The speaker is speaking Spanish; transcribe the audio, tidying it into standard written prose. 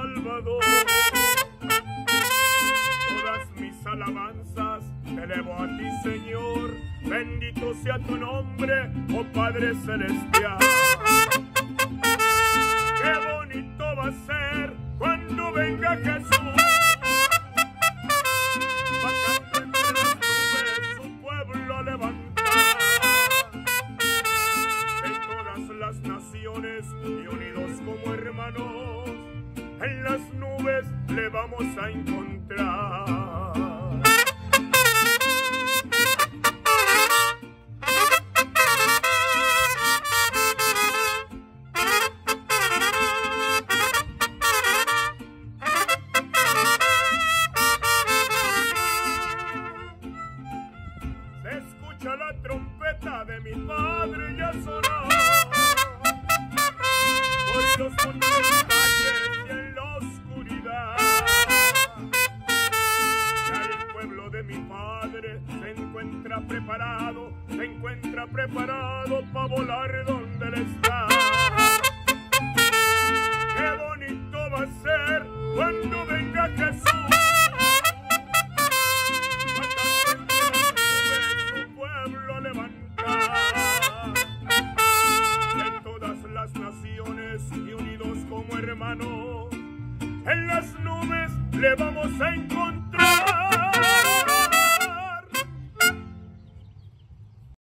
Salvador. Todas mis alabanzas te elevo a ti, Señor. Bendito sea tu nombre, oh Padre Celestial. Qué bonito va a ser cuando venga Jesús, bajando entre las nubes su pueblo a levantar. De todas las naciones y unidos como hermanos, en las nubes le vamos a encontrar. Se escucha la trompeta de mi Padre ya sonar por los montes y en la oscuridad. Ya el pueblo de mi Padre se encuentra preparado para volar donde Él está. Qué bonito va a ser cuando venga Jesús, bajando entre las nubes su pueblo a levantar. De todas las naciones y unidos como hermanos, en las nubes le vamos a encontrar.